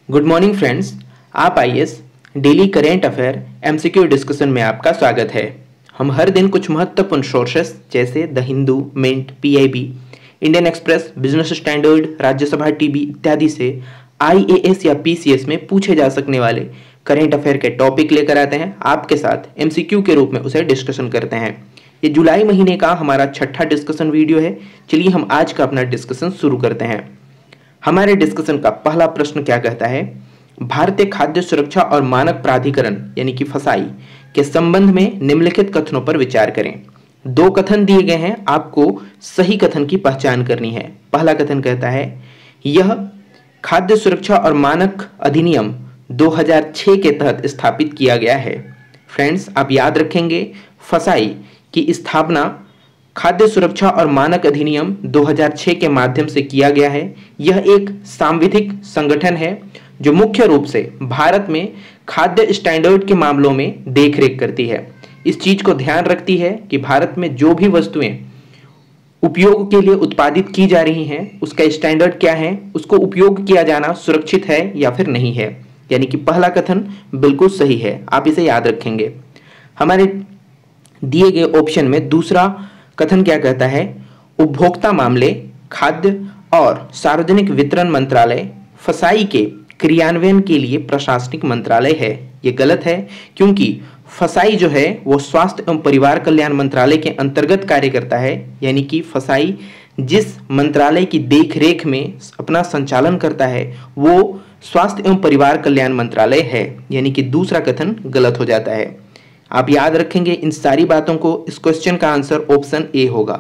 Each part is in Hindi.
Good morning friends. आप IAS daily current affair MCQ discussion में आपका स्वागत है। हम हर दिन कुछ महत्वपूर्ण सोर्सेस जैसे the Hindu, Mint, PIB, Indian Express, Business Standard, Rajya Sabha TV इत्यादि से आईएएस या पीसीएस में पूछे जा सकने वाले करेंट अफेयर के टॉपिक लेकर आते हैं, आपके साथ एमसीक्यू के रूप में उसे डिस्कशन करते हैं। ये जुलाई महीने का हमारा छठा डिस्कशन वीडियो है। चलिए हम आज का अपना डिस्कशन शुरू करते हैं। हमारे डिस्कशन का पहला प्रश्न क्या कहता है? भारतीय खाद्य सुरक्षा और मानक प्राधिकरण यानी कि फसाई के संबंध में निम्नलिखित कथनों पर विचार करें। दो कथन दिए गए हैं, आपको सही कथन की पहचान करनी है। पहला कथन कहता है यह खाद्य सुरक्षा और मानक अधिनियम 2006 के तहत स्थापित किया गया है। फ्रेंड्स, आप याद रखेंगे फसाई की स्थापना खाद्य सुरक्षा और मानक अधिनियम 2006 के माध्यम से किया गया है। यह एक सांविधिक संगठन है जो मुख्य रूप से भारत में खाद्य स्टैंडर्ड के मामलों में देखरेख करती है। इस चीज को ध्यान रखती है कि भारत में जो भी वस्तुएं उपयोग के लिए उत्पादित की जा रही हैं उसका स्टैंडर्ड क्या है, उसको उपयोग किया जाना सुरक्षित है या फिर नहीं है। यानी कि पहला कथन बिल्कुल सही है, आप इसे याद रखेंगे। हमारे दिए गए ऑप्शन में दूसरा कथन क्या कहता है? उपभोक्ता मामले, खाद्य और सार्वजनिक वितरण मंत्रालय फसाई के क्रियान्वयन के लिए प्रशासनिक मंत्रालय है। यह गलत है क्योंकि फसाई जो है वो स्वास्थ्य एवं परिवार कल्याण मंत्रालय के अंतर्गत कार्य करता है। यानी कि फसाई जिस मंत्रालय की देखरेख में अपना संचालन करता है वो स्वास्थ्य एवं परिवार कल्याण मंत्रालय है। यानी कि दूसरा कथन गलत हो जाता है। आप याद रखेंगे इन सारी बातों को। इस क्वेश्चन का आंसर ऑप्शन ए होगा।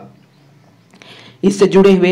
इससे जुड़े हुए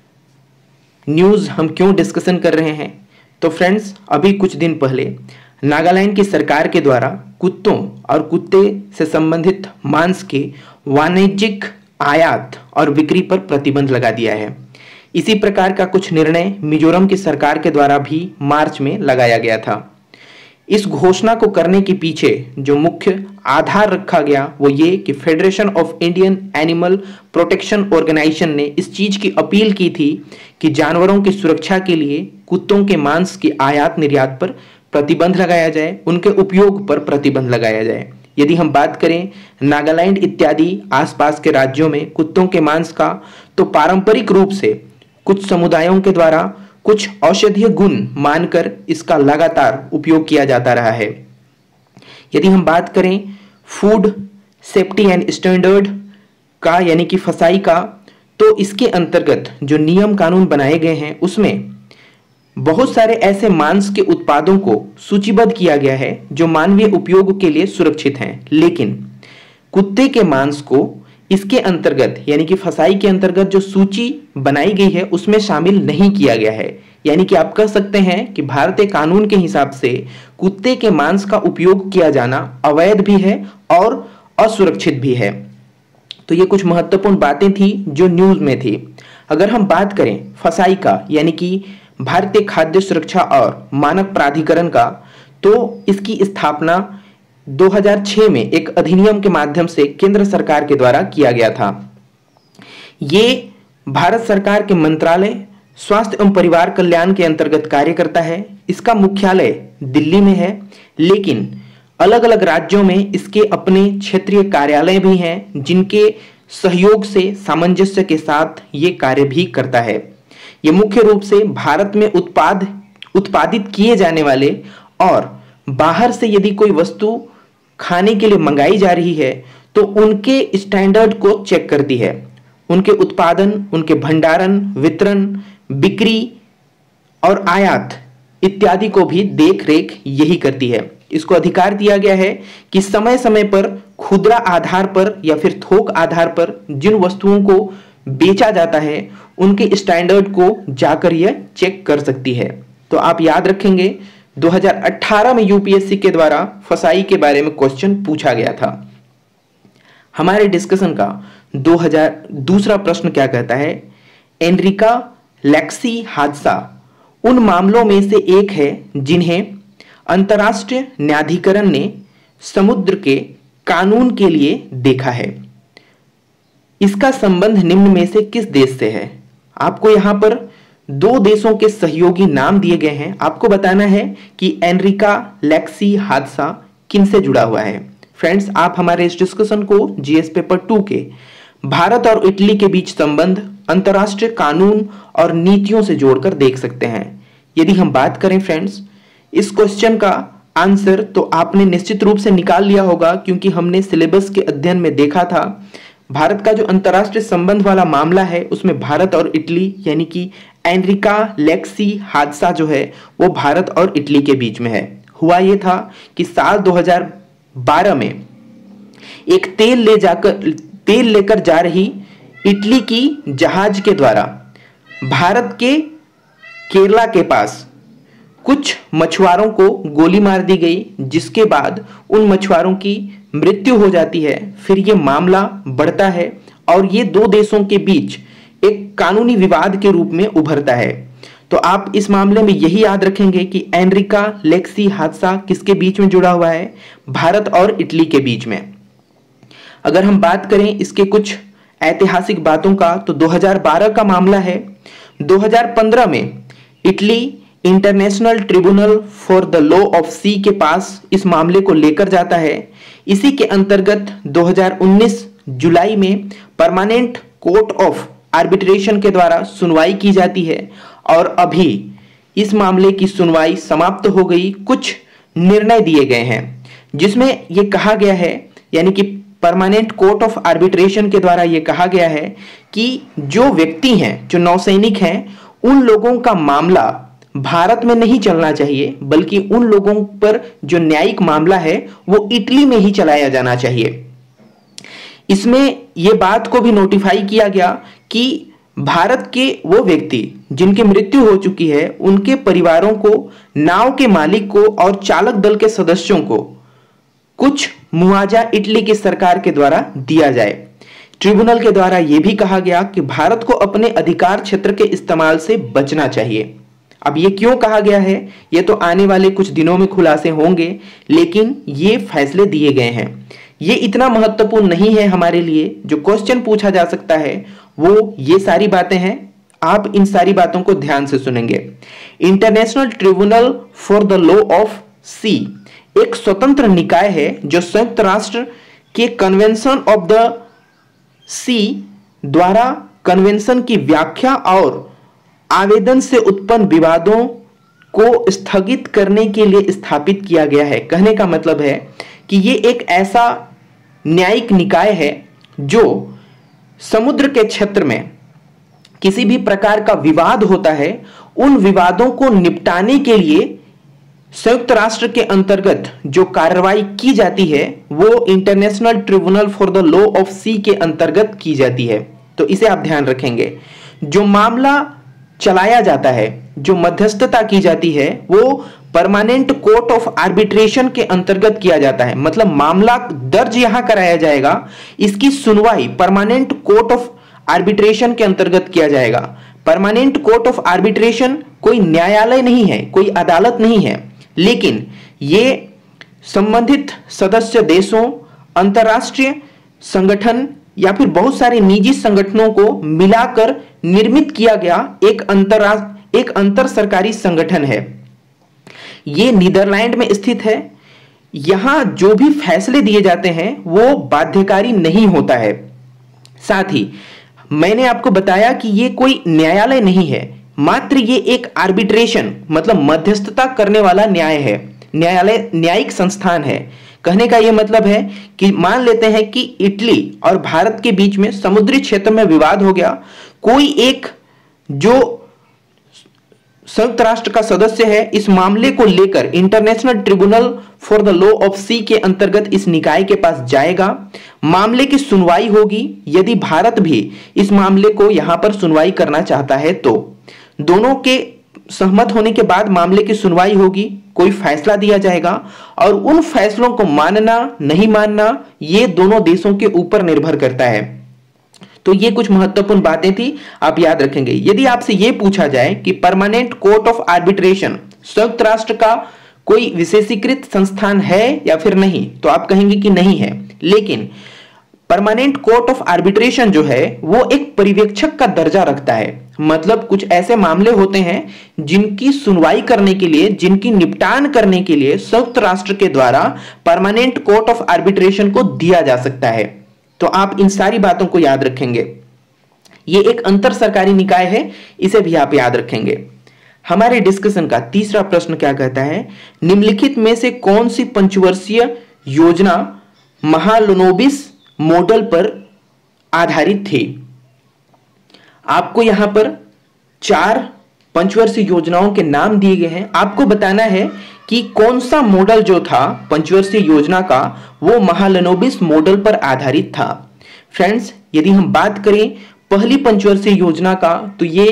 न्यूज हम क्यों डिस्कशन कर रहे हैं? तो फ्रेंड्स, अभी कुछ दिन पहले नागालैंड की सरकार के द्वारा कुत्तों और कुत्ते से संबंधित मांस के वाणिज्यिक आयात और बिक्री पर प्रतिबंध लगा दिया है। इसी प्रकार का कुछ निर्णय मिजोरम की सरकार के द्वारा भी मार्च में लगाया गया था। इस घोषणा को करने के पीछे जो मुख्य आधार रखा गया वो ये कि Federation of Indian Animal Protection Organisation ने इस चीज की अपील की थी कि जानवरों की सुरक्षा के लिए कुत्तों के मांस की आयात निर्यात पर प्रतिबंध लगाया जाए, उनके उपयोग पर प्रतिबंध लगाया जाए। यदि हम बात करें नागालैंड इत्यादि आसपास के राज्यों में कुत्तों के मांस का, तो पारंपरिक रूप से कुछ समुदायों के द्वारा कुछ औषधीय गुण मानकर इसका लगातार उपयोग किया जाता रहा है। यदि हम बात करें फूड सेफ्टी एंड स्टैंडर्ड का यानी कि फसाई का, तो इसके अंतर्गत जो नियम कानून बनाए गए हैं उसमें बहुत सारे ऐसे मांस के उत्पादों को सूचीबद्ध किया गया है जो मानवीय उपयोग के लिए सुरक्षित हैं, लेकिन कुत्ते के मांस को इसके अंतर्गत यानी कि फसाई के अंतर्गत जो सूची बनाई गई है उसमें शामिल नहीं किया गया है। यानी कि आप कह सकते हैं कि भारतीय कानून के हिसाब से कुत्ते के मांस का उपयोग किया जाना अवैध भी है और असुरक्षित भी है। तो ये कुछ महत्वपूर्ण बातें थी जो न्यूज में थी। अगर हम बात करें फसाई का यानी कि भारतीय खाद्य सुरक्षा और मानक प्राधिकरण का, तो इसकी स्थापना 2006 में एक अधिनियम के माध्यम से केंद्र सरकार के द्वारा किया गया था। ये भारत सरकार के मंत्रालय स्वास्थ्य एवं परिवार कल्याण के अंतर्गत कार्य करता है। इसका मुख्यालय दिल्ली में है, लेकिन अलग अलग राज्यों में इसके अपने क्षेत्रीय कार्यालय भी हैं जिनके सहयोग से सामंजस्य के साथ ये कार्य भी करता है। ये मुख्य रूप से भारत में उत्पादित किए जाने वाले और बाहर से यदि कोई वस्तु खाने के लिए मंगाई जा रही है तो उनके स्टैंडर्ड को चेक करती है। उनके उत्पादन, उनके भंडारण, वितरण, बिक्री और आयात इत्यादि को भी देख रेख यही करती है। इसको अधिकार दिया गया है कि समय समय पर खुदरा आधार पर या फिर थोक आधार पर जिन वस्तुओं को बेचा जाता है उनके स्टैंडर्ड को जाकर यह चेक कर सकती है। तो आप याद रखेंगे 2018 में यूपीएससी के द्वारा फसाई के बारे में क्वेश्चन पूछा गया था। हमारे डिस्कशन का दूसरा प्रश्न क्या कहता है? एनरिका लेक्सी हादसा उन मामलों में से एक है जिन्हें अंतर्राष्ट्रीय न्यायाधिकरण ने समुद्र के कानून के लिए देखा है। इसका संबंध निम्न में से किस देश से है? आपको यहां पर दो देशों के सहयोगी नाम दिए गए हैं। आपको बताना है कि एनरिका लेक्सी हादसा किनसे जुड़ा हुआ है। फ्रेंड्स, आप हमारे इस डिस्कशन को जीएस पेपर 2 के भारत और इटली के बीच संबंध, अंतरराष्ट्रीय कानून और नीतियों से जोड़कर देख सकते हैं। यदि हम बात करें फ्रेंड्स इस क्वेश्चन का आंसर, तो आपने निश्चित रूप से निकाल लिया होगा, क्योंकि हमने सिलेबस के अध्ययन में देखा था भारत का जो अंतरराष्ट्रीय संबंध वाला मामला है उसमें भारत और इटली यानी कि एनरिका लेक्सी हादसा जो है वो भारत और इटली के बीच में है। हुआ ये था कि साल 2012 में एक तेल लेकर जा रही इटली की जहाज के द्वारा भारत के केरला के पास कुछ मछुआरों को गोली मार दी गई, जिसके बाद उन मछुआरों की मृत्यु हो जाती है। फिर ये मामला बढ़ता है और ये दो देशों के बीच एक कानूनी विवाद के रूप में उभरता है। तो आप इस मामले में यही याद रखेंगे कि एनरिका लेक्सी हादसा किसके बीच में जुड़ा हुआ है, भारत और इटली के बीच में। अगर हम बात करें इसके कुछ ऐतिहासिक बातों का, तो 2012 का मामला है। 2015 में Italy International Tribunal for the Law of the Sea पास इस मामले को लेकर जाता है। इसी के अंतर्गत 2019 जुलाई में परमानेंट कोर्ट ऑफ आर्बिट्रेशन के द्वारा सुनवाई की जाती है और अभी इस मामले की सुनवाई समाप्त हो गई। कुछ निर्णय दिए गए हैं जिसमें यह कहा गया है, यानी कि परमानेंट कोर्ट ऑफ आर्बिट्रेशन के द्वारा यह कहा गया है कि जो व्यक्ति हैं, जो नौसैनिक हैं, उन लोगों का मामला भारत में नहीं चलना चाहिए, बल्कि उन लोगों पर जो न्यायिक मामला है वो इटली में ही चलाया जाना चाहिए। इसमें यह बात को भी नोटिफाई किया गया कि भारत के वो व्यक्ति जिनकी मृत्यु हो चुकी है उनके परिवारों को, नाव के मालिक को और चालक दल के सदस्यों को कुछ मुआवजा इटली की सरकार के द्वारा दिया जाए। ट्रिब्यूनल के द्वारा यह भी कहा गया कि भारत को अपने अधिकार क्षेत्र के इस्तेमाल से बचना चाहिए। अब ये क्यों कहा गया है, ये तो आने वाले कुछ दिनों में खुलासे होंगे, लेकिन ये फैसले दिए गए हैं। ये इतना महत्वपूर्ण नहीं है हमारे लिए। जो क्वेश्चन पूछा जा सकता है वो ये सारी बातें हैं। आप इन सारी बातों को ध्यान से सुनेंगे। International Tribunal for the Law of the Sea स्वतंत्र निकाय है जो संयुक्त राष्ट्र के कन्वेंशन ऑफ द सी द्वारा कन्वेंशन की व्याख्या और आवेदन से उत्पन्न विवादों को स्थगित करने के लिए स्थापित किया गया है। कहने का मतलब है कि ये एक ऐसा न्यायिक निकाय है जो समुद्र के क्षेत्र में किसी भी प्रकार का विवाद होता है, उन विवादों को निपटाने के लिए संयुक्त राष्ट्र के अंतर्गत जो कार्रवाई की जाती है वो International Tribunal for the Law of the Sea अंतर्गत की जाती है। तो इसे आप ध्यान रखेंगे। जो मामला चलाया जाता है, जो मध्यस्थता की जाती है, वो परमानेंट कोर्ट ऑफ आर्बिट्रेशन के अंतर्गत किया जाता है। मतलब मामला दर्ज यहां कराया जाएगा, इसकी सुनवाई परमानेंट कोर्ट ऑफ आर्बिट्रेशन के अंतर्गत किया जाएगा। परमानेंट कोर्ट ऑफ आर्बिट्रेशन कोई न्यायालय नहीं है, कोई अदालत नहीं है, लेकिन ये संबंधित सदस्य देशों, अंतरराष्ट्रीय संगठन या फिर बहुत सारे निजी संगठनों को मिलाकर निर्मित किया गया एक अंतर सरकारी संगठन है। यह नीदरलैंड में स्थित है। यहां जो भी फैसले दिए जाते हैं वो बाध्यकारी नहीं होता है। साथ ही मैंने आपको बताया कि यह कोई न्यायालय नहीं है, मात्र ये एक आर्बिट्रेशन मतलब मध्यस्थता करने वाला न्याय है, न्यायिक संस्थान है। कहने का यह मतलब है कि मान लेते हैं कि इटली और भारत के बीच में समुद्री क्षेत्र में विवाद हो गया, कोई एक जो संयुक्त राष्ट्र का सदस्य है इस मामले को लेकर International Tribunal for the Law of the Sea अंतर्गत इस निकाय के पास जाएगा, मामले की सुनवाई होगी। यदि भारत भी इस मामले को यहां पर सुनवाई करना चाहता है तो दोनों के सहमत होने के बाद मामले की सुनवाई होगी, कोई फैसला दिया जाएगा और उन फैसलों को मानना नहीं मानना ये दोनों देशों के ऊपर निर्भर करता है। तो ये कुछ महत्वपूर्ण बातें थी, आप याद रखेंगे। यदि आपसे यह पूछा जाए कि परमानेंट कोर्ट ऑफ आर्बिट्रेशन संयुक्त राष्ट्र का कोई विशेषीकृत संस्थान है या फिर नहीं, तो आप कहेंगे कि नहीं है। लेकिन परमानेंट कोर्ट ऑफ आर्बिट्रेशन जो है वो एक पर्यवेक्षक का दर्जा रखता है। मतलब कुछ ऐसे मामले होते हैं जिनकी सुनवाई करने के लिए, जिनकी निपटान करने के लिए संयुक्त राष्ट्र के द्वारा परमानेंट कोर्ट ऑफ आर्बिट्रेशन को दिया जा सकता है। तो आप इन सारी बातों को याद रखेंगे। ये एक अंतर सरकारी निकाय है, इसे भी आप याद रखेंगे। हमारे डिस्कशन का तीसरा प्रश्न क्या कहता है, निम्नलिखित में से कौन सी पंचवर्षीय योजना महालनोबिस मॉडल पर आधारित थी। आपको यहां पर 4 पंचवर्षीय योजनाओं के नाम दिए गए हैं। आपको बताना है कि कौन सा मॉडल जो था पंचवर्षीय योजना का वो महालनोबिस मॉडल पर आधारित था। फ्रेंड्स, यदि हम बात करें पहली पंचवर्षीय योजना का, तो ये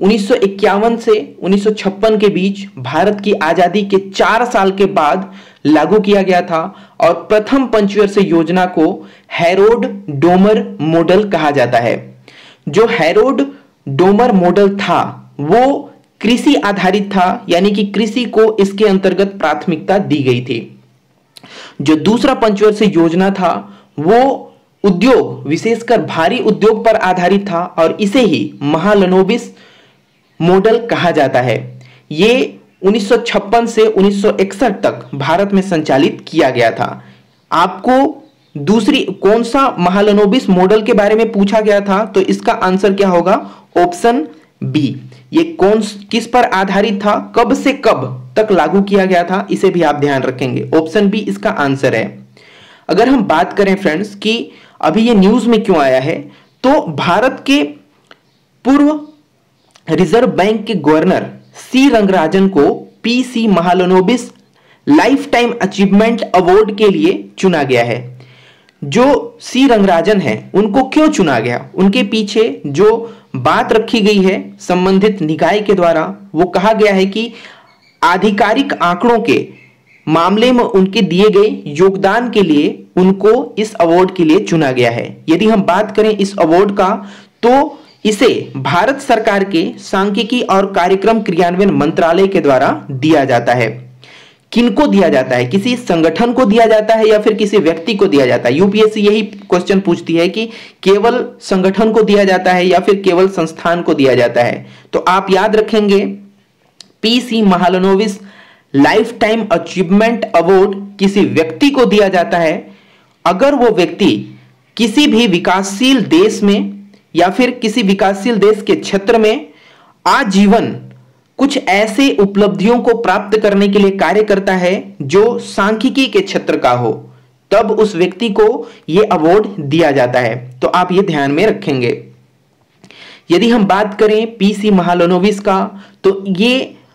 1951 से 1956 के बीच भारत की आजादी के 4 साल के बाद लागू किया गया था और प्रथम पंचवर्षीय योजना को हैरोल्ड डोमर मॉडल कहा जाता है। जो हैरोल्ड डोमर मॉडल था वो कृषि आधारित था, यानी कि कृषि को इसके अंतर्गत प्राथमिकता दी गई थी। जो दूसरा पंचवर्षीय योजना था वो उद्योग, विशेषकर भारी उद्योग पर आधारित था और इसे ही महालनोबिस मॉडल कहा जाता है। ये 1956 से 1961 तक भारत में संचालित किया गया था। आपको दूसरी कौन सा महालनोबिस मॉडल के बारे में पूछा गया था, तो इसका आंसर क्या होगा, ऑप्शन बी। ये किस पर आधारित था, कब से कब तक लागू किया गया था, इसे भी आप ध्यान रखेंगे। ऑप्शन बी इसका आंसर है। अगर हम बात करें फ्रेंड्स कि अभी ये न्यूज में क्यों आया है, तो भारत के पूर्व रिजर्व बैंक के गवर्नर सी रंगराजन को PC Mahalanobis life time achievement award के लिए चुना गया है। जो सी रंगराजन है उनको क्यों चुना गया, उनके पीछे जो बात रखी गई है संबंधित निकाय के द्वारा, वो कहा गया है कि आधिकारिक आंकड़ों के मामले में उनके दिए गए योगदान के लिए उनको इस अवार्ड के लिए चुना गया है। यदि हम बात करें इस अवार्ड का, तो इसे भारत सरकार के सांख्यिकी और कार्यक्रम क्रियान्वयन मंत्रालय के द्वारा दिया जाता है। किनको दिया जाता है, किसी संगठन को दिया जाता है या फिर किसी व्यक्ति को दिया जाता है। यूपीएससी यही क्वेश्चन पूछती है कि केवल संगठन को दिया जाता है या फिर केवल संस्थान को दिया जाता है। तो आप याद रखेंगे PC Mahalanobis life time achievement award किसी व्यक्ति को दिया जाता है अगर वो व्यक्ति किसी भी विकासशील देश में या फिर किसी विकासशील देश के क्षेत्र में आजीवन कुछ ऐसे उपलब्धियों को प्राप्त करने के लिए कार्य करता है जो सांख्यिकी के क्षेत्र का हो, तब उस व्यक्ति को यह अवार्ड दिया जाता है। तो आप ये ध्यान में रखेंगे। यदि हम बात करें पीसी महालनोबिस का, तो ये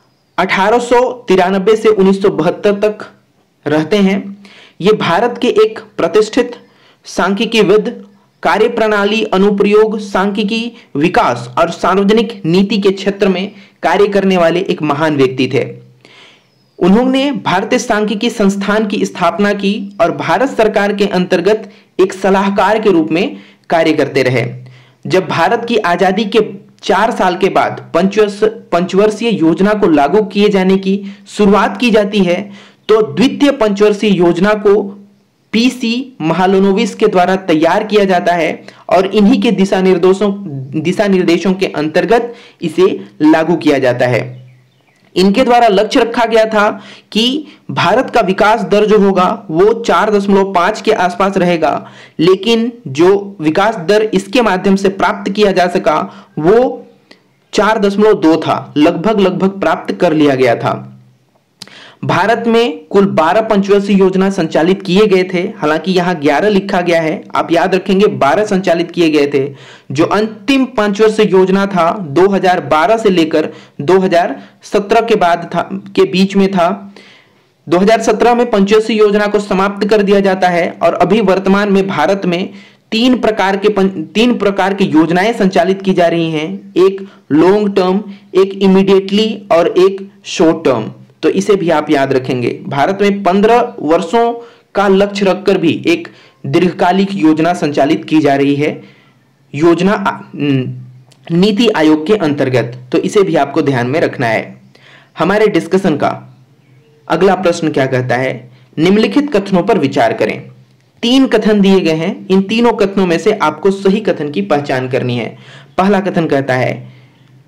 1893 से 1972 तक रहते हैं। ये भारत के एक प्रतिष्ठित सांख्यिकीविद, कार्यप्रणाली, अनुप्रयोग, सांख्यिकी, विकास और सार्वजनिक नीति के क्षेत्र में कार्य करने वाले एक महान व्यक्ति थे। उन्होंने भारतीय सांख्यिकी संस्थान की स्थापना की और भारत सरकार के अंतर्गत एक सलाहकार के रूप में कार्य करते रहे। जब भारत की आजादी के 4 साल के बाद पंचवर्षीय योजना को लागू किए जाने की शुरुआत की जाती है, तो द्वितीय पंचवर्षीय योजना को पीसी महालनोबिस के द्वारा तैयार किया जाता है और इन्हीं के दिशा निर्देशों के अंतर्गत इसे लागू किया जाता है। इनके द्वारा लक्ष्य रखा गया था कि भारत का विकास दर जो होगा वो 4.5 के आसपास रहेगा, लेकिन जो विकास दर इसके माध्यम से प्राप्त किया जा सका वो 4.2 था, लगभग प्राप्त कर लिया गया था। भारत में कुल 12 पंचवर्षीय योजना संचालित किए गए थे, हालांकि यहां 11 लिखा गया है, आप याद रखेंगे 12 संचालित किए गए थे। जो अंतिम पंचवर्षीय योजना था 2012 से लेकर 2017 के बाद था, के बीच में था। 2017 में पंचवर्षीय योजना को समाप्त कर दिया जाता है और अभी वर्तमान में भारत में 3 प्रकार की योजनाएं संचालित की जा रही हैं, एक लॉन्ग टर्म, एक इमीडिएटली और एक शॉर्ट टर्म। तो इसे भी आप याद रखेंगे। भारत में 15 वर्षों का लक्ष्य रखकर भी एक दीर्घकालिक योजना संचालित की जा रही है, योजना नीति आयोग के अंतर्गत। तो इसे भी आपको ध्यान में रखना है। हमारे डिस्कशन का अगला प्रश्न क्या कहता है, निम्नलिखित कथनों पर विचार करें। 3 कथन दिए गए हैं, इन तीनों कथनों में से आपको सही कथन की पहचान करनी है। पहला कथन कहता है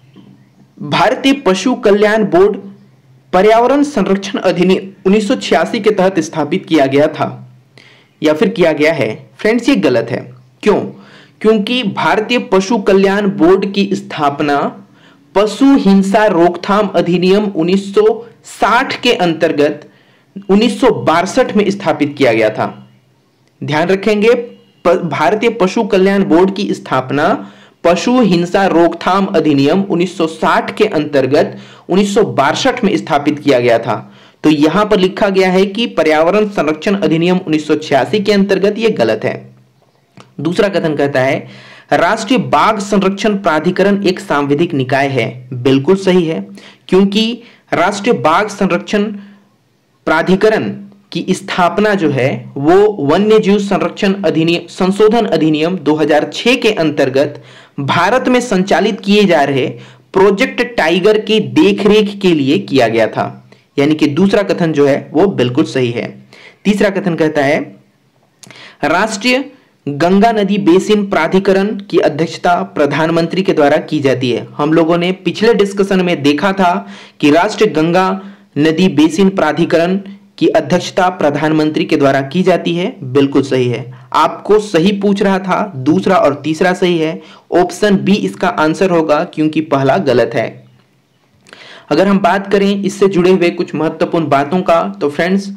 भारतीय पशु कल्याण बोर्ड पर्यावरण संरक्षण अधिनियम 1986 के तहत स्थापित किया गया था या फिर किया गया है। फ्रेंड्स, ये गलत है। क्यों? क्योंकि भारतीय पशु कल्याण बोर्ड की स्थापना पशु हिंसा रोकथाम अधिनियम 1960 के अंतर्गत 1962 में स्थापित किया गया था। ध्यान रखेंगे, भारतीय पशु कल्याण बोर्ड की स्थापना पशु हिंसा रोकथाम अधिनियम 1960 के अंतर्गत 1962 में स्थापित किया गया था। तो यहां पर लिखा गया है कि पर्यावरण संरक्षण अधिनियम 1986 के अंतर्गत, यह गलत है। दूसरा कथन कहता है राष्ट्रीय बाघ संरक्षण प्राधिकरण एक सांविधिक निकाय है। बिल्कुल सही है, क्योंकि राष्ट्रीय बाघ संरक्षण प्राधिकरण की स्थापना जो है वो वन्य जीव संरक्षण अधिनियम संशोधन अधिनियम 2006 के अंतर्गत भारत में संचालित किए जा रहे प्रोजेक्ट टाइगर की देखरेख के लिए किया गया था। यानी कि दूसरा कथन जो है वो बिल्कुल सही है। तीसरा कथन कहता है राष्ट्रीय गंगा नदी बेसिन प्राधिकरण की अध्यक्षता प्रधानमंत्री के द्वारा की जाती है। हम लोगों ने पिछले डिस्कशन में देखा था कि राष्ट्रीय गंगा नदी बेसिन प्राधिकरण की अध्यक्षता प्रधानमंत्री के द्वारा की जाती है। बिल्कुल सही है, आपको सही पूछ रहा था, दूसरा और तीसरा सही है। ऑप्शन बी इसका आंसर होगा, क्योंकि पहला गलत है। अगर हम बात करें इससे जुड़े हुए कुछ महत्वपूर्ण बातों का, तो फ्रेंड्स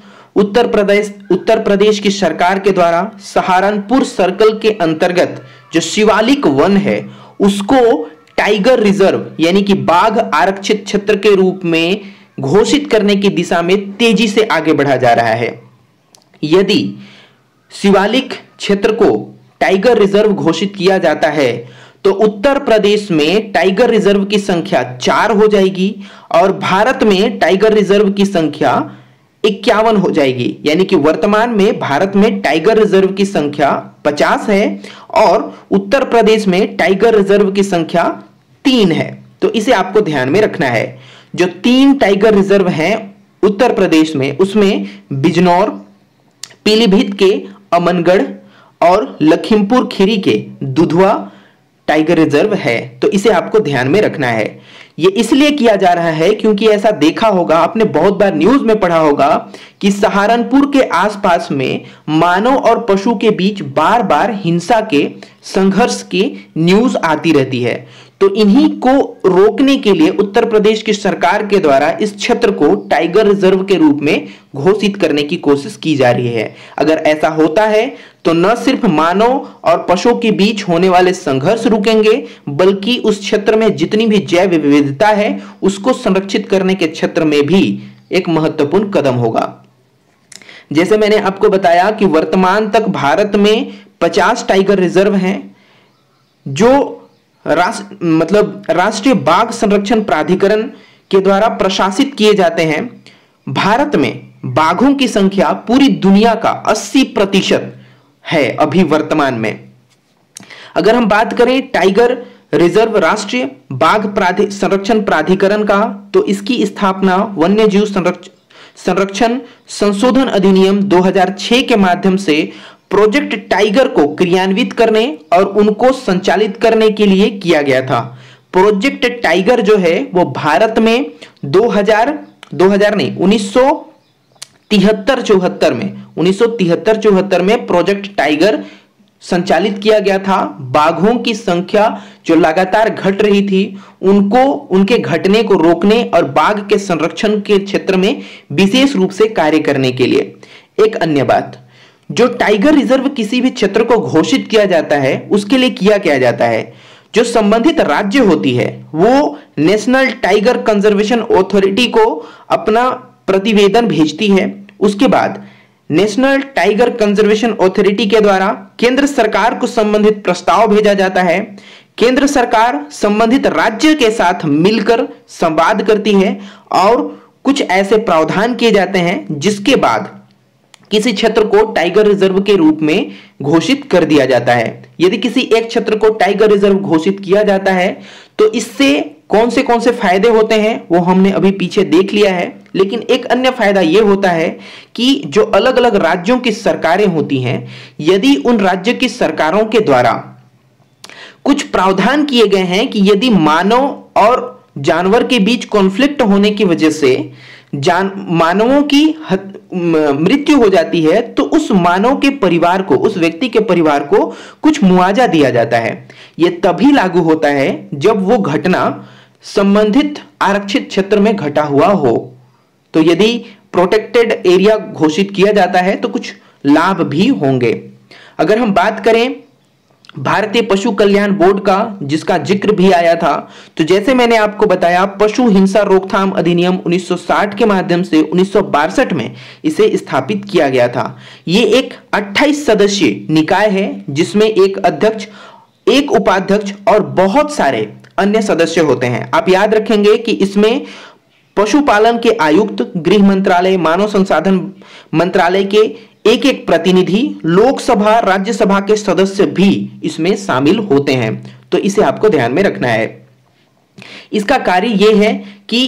उत्तर प्रदेश की सरकार के द्वारा सहारनपुर सर्कल के अंतर्गत जो शिवालिक वन है उसको टाइगर रिजर्व यानी कि बाघ आरक्षित क्षेत्र के रूप में घोषित करने की दिशा में तेजी से आगे बढ़ा जा रहा है। यदि शिवालिक क्षेत्र को टाइगर रिजर्व घोषित किया जाता है तो उत्तर प्रदेश में टाइगर रिजर्व की संख्या 4 हो जाएगी और भारत में टाइगर रिजर्व की संख्या 51 हो जाएगी। यानी कि वर्तमान में भारत में टाइगर रिजर्व की संख्या 50 है और उत्तर प्रदेश में टाइगर रिजर्व की संख्या 3 है। तो इसे आपको ध्यान में रखना है। जो 3 टाइगर रिजर्व हैं उत्तर प्रदेश में, उसमें बिजनौर, पीलीभीत के अमनगढ़ और लखीमपुर खीरी के दुधवा टाइगर रिजर्व है। तो इसे आपको ध्यान में रखना है। ये इसलिए किया जा रहा है क्योंकि ऐसा देखा होगा, आपने बहुत बार न्यूज में पढ़ा होगा कि सहारनपुर के आसपास में मानव और पशु के बीच बार बार हिंसा के संघर्ष की न्यूज आती रहती है। तो इन्हीं को रोकने के लिए उत्तर प्रदेश की सरकार के द्वारा इस क्षेत्र को टाइगर रिजर्व के रूप में घोषित करने की कोशिश की जा रही है। अगर ऐसा होता है तो न सिर्फ मानव और पशुओं के बीच होने वाले संघर्ष रुकेंगे, बल्कि उस क्षेत्र में जितनी भी जैव विविधता है उसको संरक्षित करने के क्षेत्र में भी एक महत्वपूर्ण कदम होगा। जैसे मैंने आपको बताया कि वर्तमान तक भारत में 50 टाइगर रिजर्व हैं जो राष्ट्रीय बाघ संरक्षण प्राधिकरण के द्वारा प्रशासित किए जाते हैं। भारत में बाघों की संख्या पूरी दुनिया का 80% है अभी वर्तमान में। अगर हम बात करें टाइगर रिजर्व राष्ट्रीय बाघ संरक्षण प्राधिकरण का, तो इसकी स्थापना वन्य जीव संरक्षण संशोधन अधिनियम 2006 के माध्यम से प्रोजेक्ट टाइगर को क्रियान्वित करने और उनको संचालित करने के लिए किया गया था। प्रोजेक्ट टाइगर जो है वो भारत में 1973-74 में प्रोजेक्ट टाइगर संचालित किया गया था। बाघों की संख्या जो लगातार घट रही थी उनको उनके घटने को रोकने और बाघ के संरक्षण के क्षेत्र में विशेष रूप से कार्य करने के लिए। एक अन्य बात, जो टाइगर रिजर्व किसी भी क्षेत्र को घोषित किया जाता है उसके लिए किया जाता है, जो संबंधित राज्य होती है वो नेशनल टाइगर कंजर्वेशन अथॉरिटी को अपना प्रतिवेदन भेजती है। उसके बाद नेशनल टाइगर कंजर्वेशन अथॉरिटी के द्वारा केंद्र सरकार को संबंधित प्रस्ताव भेजा जाता है। केंद्र सरकार संबंधित राज्य के साथ मिलकर संवाद करती है और कुछ ऐसे प्रावधान किए जाते हैं जिसके बाद किसी क्षेत्र को टाइगर रिजर्व के रूप में घोषित कर दिया जाता है। यदि किसी एक क्षेत्र को टाइगर रिजर्व घोषित किया जाता है तो इससे कौन से फायदे होते हैं वो हमने अभी पीछे देख लिया है। लेकिन एक अन्य फायदा यह होता है कि जो अलग अलग राज्यों की सरकारें होती हैं, यदि उन राज्य की सरकारों के द्वारा कुछ प्रावधान किए गए हैं कि यदि मानव और जानवर के बीच कॉन्फ्लिक्ट होने की वजह से मानवों की मृत्यु हो जाती है, तो उस मानव के परिवार को, उस व्यक्ति के परिवार को कुछ मुआवजा दिया जाता है। यह तभी लागू होता है जब वो घटना संबंधित आरक्षित क्षेत्र में घटा हुआ हो। तो यदि प्रोटेक्टेड एरिया घोषित किया जाता है तो कुछ लाभ भी होंगे। अगर हम बात करें भारतीय पशु कल्याण बोर्ड का, जिसका जिक्र भी आया था, तो जैसे मैंने आपको बताया, पशु हिंसा रोकथाम अधिनियम 1960 के माध्यम से 1962 में इसे स्थापित किया गया था। यह एक 28 सदस्यीय निकाय है जिसमें एक अध्यक्ष, एक उपाध्यक्ष और बहुत सारे अन्य सदस्य होते हैं। आप याद रखेंगे कि इसमें पशुपालन के आयुक्त, गृह मंत्रालय, मानव संसाधन मंत्रालय के एक एक प्रतिनिधि, लोकसभा, राज्यसभा के सदस्य भी इसमें शामिल होते हैं। तो इसे आपको ध्यान में रखना है। इसका कार्य यह है कि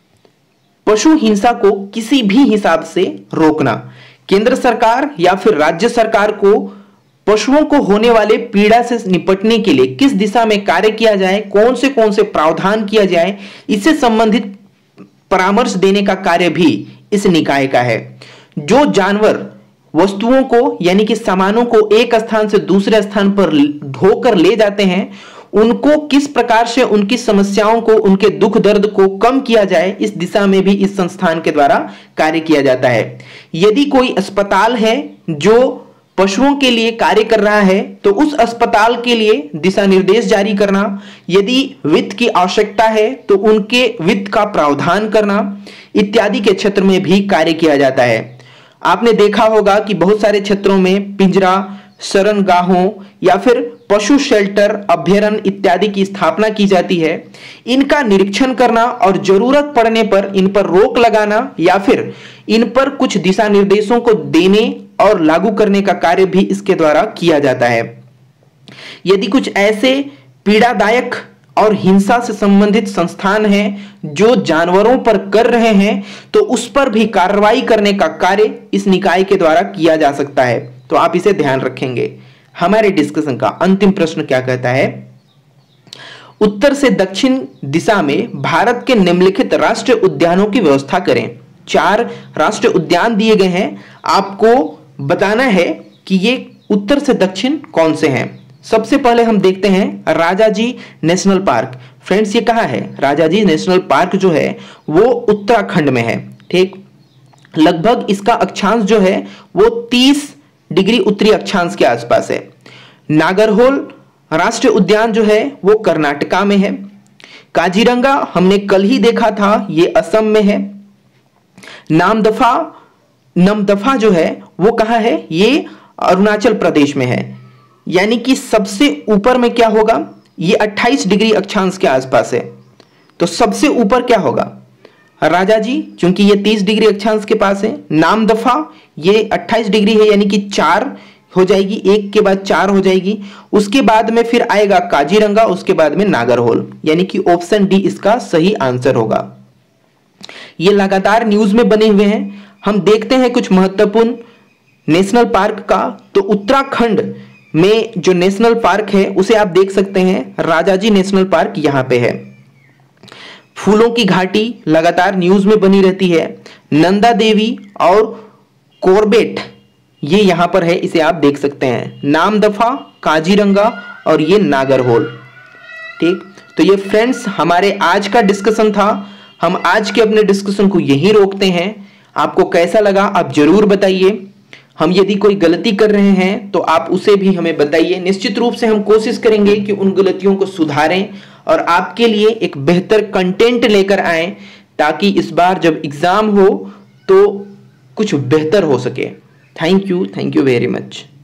पशु हिंसा को किसी भी हिसाब से रोकना। केंद्र सरकार या फिर राज्य सरकार को पशुओं को होने वाले पीड़ा से निपटने के लिए किस दिशा में कार्य किया जाए, कौन से प्रावधान किया जाए, इससे संबंधित परामर्श देने का कार्य भी इस निकाय का है। जो जानवर वस्तुओं को यानी कि सामानों को एक स्थान से दूसरे स्थान पर ढोकर ले जाते हैं, उनको किस प्रकार से उनकी समस्याओं को, उनके दुख दर्द को कम किया जाए, इस दिशा में भी इस संस्थान के द्वारा कार्य किया जाता है। यदि कोई अस्पताल है जो पशुओं के लिए कार्य कर रहा है तो उस अस्पताल के लिए दिशा निर्देश जारी करना, यदि वित्त की आवश्यकता है तो उनके वित्त का प्रावधान करना इत्यादि के क्षेत्र में भी कार्य किया जाता है। आपने देखा होगा कि बहुत सारे क्षेत्रों में पिंजरा, शरणगाहों या फिर पशु शेल्टर, अभ्यारण्य इत्यादि की स्थापना की जाती है। इनका निरीक्षण करना और जरूरत पड़ने पर इन पर रोक लगाना या फिर इन पर कुछ दिशा निर्देशों को देने और लागू करने का कार्य भी इसके द्वारा किया जाता है। यदि कुछ ऐसे पीड़ादायक और हिंसा से संबंधित संस्थान हैं जो जानवरों पर कर रहे हैं तो उस पर भी कार्रवाई करने का कार्य इस निकाय के द्वारा किया जा सकता है। तो आप इसे ध्यान रखेंगे। हमारे डिस्कशन का अंतिम प्रश्न क्या कहता है? उत्तर से दक्षिण दिशा में भारत के निम्नलिखित राष्ट्रीय उद्यानों की व्यवस्था करें। 4 राष्ट्रीय उद्यान दिए गए हैं, आपको बताना है कि ये उत्तर से दक्षिण कौन से हैं। सबसे पहले हम देखते हैं राजाजी नेशनल पार्क। फ्रेंड्स, ये कहाँ है? राजाजी नेशनल पार्क जो है वो उत्तराखंड में है। ठीक, लगभग इसका अक्षांश जो है वो 30 डिग्री उत्तरी अक्षांश के आसपास है। नागरहोल राष्ट्रीय उद्यान जो है वो कर्नाटका में है। काजीरंगा हमने कल ही देखा था, ये असम में है। नमदफा जो है वो कहाँ है? ये अरुणाचल प्रदेश में है। यानी कि सबसे ऊपर में क्या होगा? ये 28 डिग्री अक्षांश के आसपास है। तो सबसे ऊपर क्या होगा? राजाजी, क्योंकि ये 30 डिग्री अक्षांश के पास है। नामदफा ये 28 डिग्री है, यानी कि 4 हो जाएगी, एक के बाद 4 हो जाएगी। उसके बाद में फिर आएगा काजीरंगा, उसके बाद में नागरहोल, यानी कि ऑप्शन डी इसका सही आंसर होगा। ये लगातार न्यूज में बने हुए हैं। हम देखते हैं कुछ महत्वपूर्ण नेशनल पार्क का। तो उत्तराखंड में जो नेशनल पार्क है उसे आप देख सकते हैं, राजाजी नेशनल पार्क यहां पे है। फूलों की घाटी लगातार न्यूज में बनी रहती है। नंदा देवी और कॉर्बेट ये यहां पर है, इसे आप देख सकते हैं। नामदफा, काजीरंगा और ये नागरहोल। ठीक, तो ये फ्रेंड्स हमारे आज का डिस्कशन था। हम आज के अपने डिस्कशन को यहीं रोकते हैं। आपको कैसा लगा आप जरूर बताइए। हम यदि कोई गलती कर रहे हैं तो आप उसे भी हमें बताइए। निश्चित रूप से हम कोशिश करेंगे कि उन गलतियों को सुधारें और आपके लिए एक बेहतर कंटेंट लेकर आएं, ताकि इस बार जब एग्जाम हो तो कुछ बेहतर हो सके। Thank you very much.